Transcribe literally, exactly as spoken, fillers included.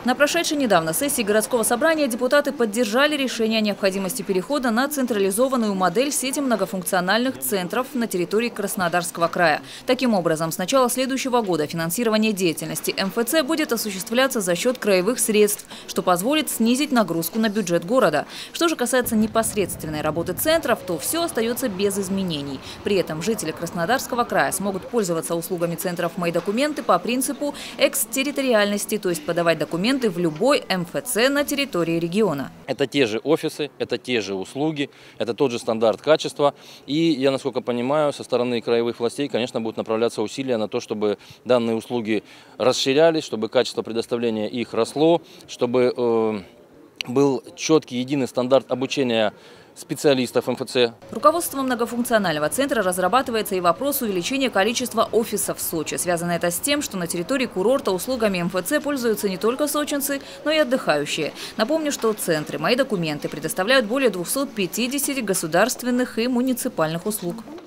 На прошедшей недавно сессии городского собрания депутаты поддержали решение о необходимости перехода на централизованную модель сети многофункциональных центров на территории Краснодарского края. Таким образом, с начала следующего года финансирование деятельности эм эф цэ будет осуществляться за счет краевых средств, что позволит снизить нагрузку на бюджет города. Что же касается непосредственной работы центров, то все остается без изменений. При этом жители Краснодарского края смогут пользоваться услугами центров «Мои документы» по принципу экстерриториальности, то есть подавать документы в любой эм эф цэ на территории региона. Это те же офисы, это те же услуги, это тот же стандарт качества. И я, насколько понимаю, со стороны краевых властей, конечно, будут направляться усилия на то, чтобы данные услуги расширялись, чтобы качество предоставления их росло, чтобы э, был четкий единый стандарт обучения специалистов эм эф цэ. Руководством многофункционального центра разрабатывается и вопрос увеличения количества офисов в Сочи. Связано это с тем, что на территории курорта услугами эм эф цэ пользуются не только сочинцы, но и отдыхающие. Напомню, что центры «Мои документы» предоставляют более двухсот пятидесяти государственных и муниципальных услуг.